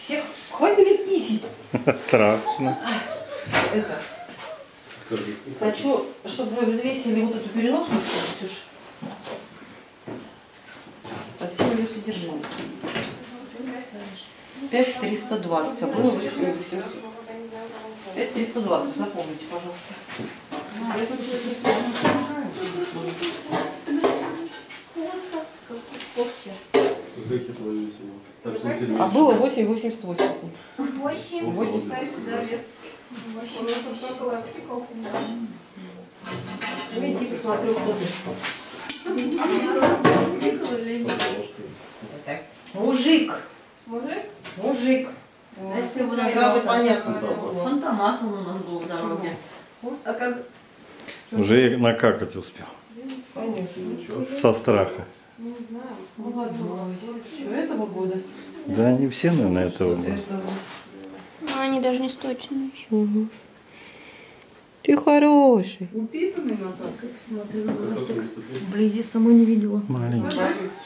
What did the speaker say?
Всех, хватит меня писить. Страшно. Это. Хочу, чтобы вы взвесили вот эту переносную, Ксюш. Со всем ее содержанием. 5320, а было 8800. 5320, запомните, пожалуйста. А было 8,88 с ним. 8 ставь сюда вес. Видите, посмотрю, кто ты. Мужик. Мужик? Мужик. А если бы Сразу понятно. Фантомас он у нас был в дороге. А как... Уже накакать успел. Конечно. Со страха. Не знаю. Молодой. Что, этого года? Да они все, наверное, этого года. Этого. Ну, они даже не сточены еще. Угу. Ты хороший. Упитанный, Наталья, посмотри на носик. Вблизи сама не видела. Маленький.